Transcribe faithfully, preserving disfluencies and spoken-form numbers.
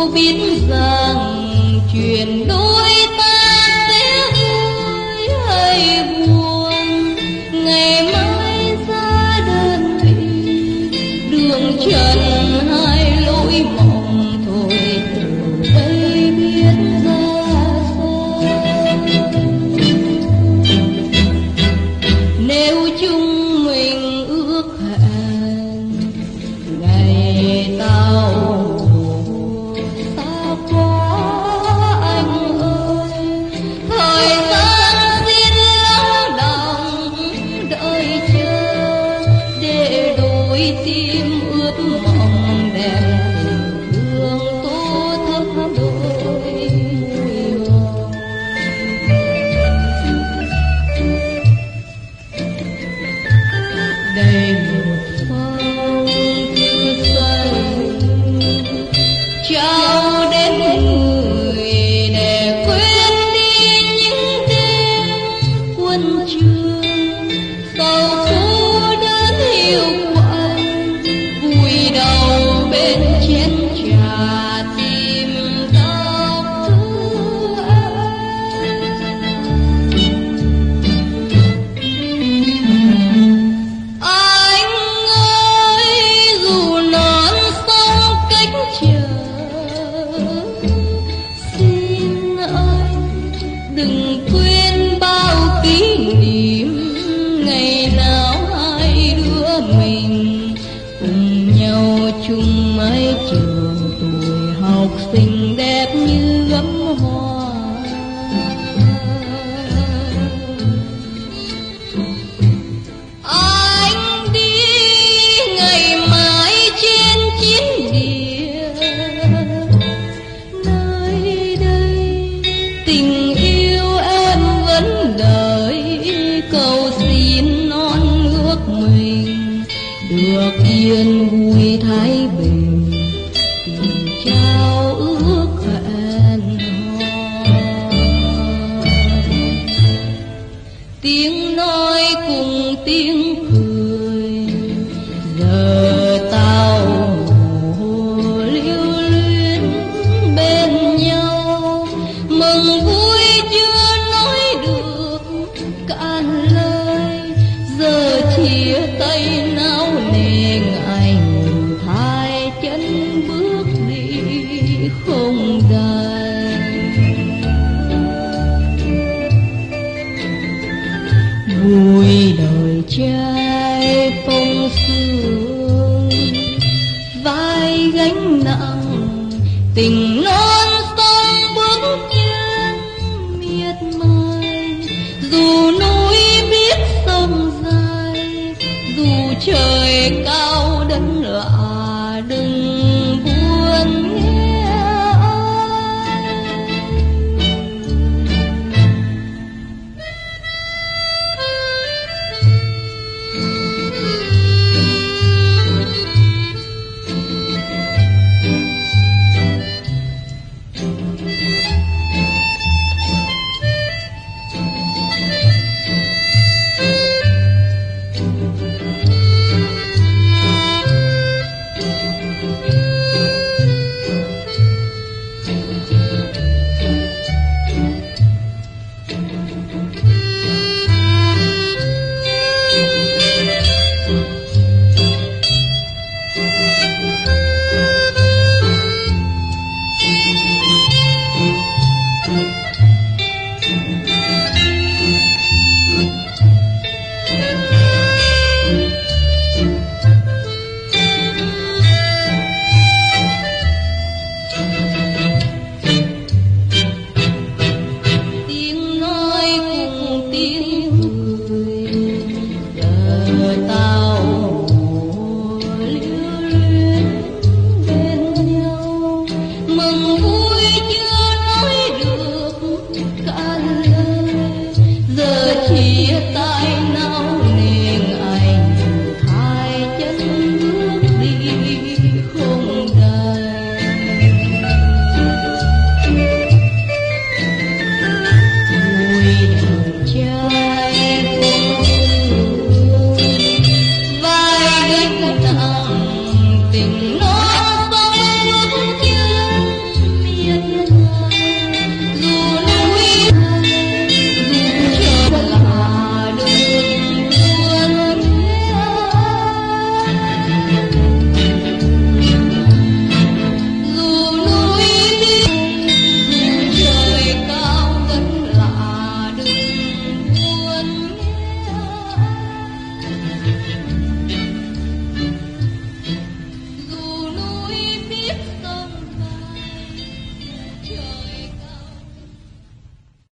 biết rằng chuyện đôi ta sẽ vui hay buồn, ngày mai ra đơn vị đường trần hai lối mộng thôi từ đây biết ra sao. Nếu chúng mình ước hẹn ngày tao xa quá anh ơi, thời gian xin lắng đọng đợi chờ để đôi tim ướt mộng đẹp tình thương tô thắm đôi môi hồng. Đây một phong thư xanh trao đến người để quên đi những đêm quân trường, sầu khổ đớn hiu quạnh vùi đầu bên chén trà tìm đau thương anh ơi. Dù non sông cách chờ, xin anh đừng quên bao kỷ niệm ngày nào hai đứa mình cùng nhau chung mái trường tuổi học sinh đẹp như gấm hoa. Anh đi ngày mai trên chiến địa, nơi đây tình yêu em vẫn đợi, cầu xin non ước mình được yên vui thái bình, tình trao ước hẹn hò. Tiếng nói cùng tiếng cười giờ tao lưu luyến bên nhau, mừng vui chưa nói được cạn lời, giờ chia tay nao nề ngại ngùng hai chân bước đi không đành. Vui đời trai phong sương vai gánh nặng, tình non sông bước chân miệt mài. Dù núi biết sông dài, dù trời cao đất lạ đừng